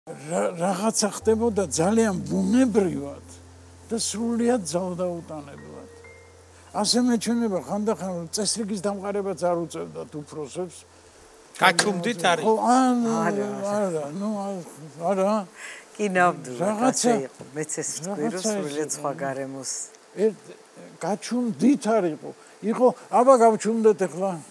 რაღაცა ხდებოდა ძალიან ბუნებრივად და სრულიად ძალდაუტანებლად. ასე მეჩვენება ხანდახან წესრიგის დამყარებაც არ უწევდათ უფროსებს. გაჩუმდით არის? არა. კი ნამდვილად ასე იყო. მეც ეს ვთქვი, რომ სრულიად სხვა გარემოს. გაჩუმდით არ იყო. აბა გავჩუმდეთ ახლა.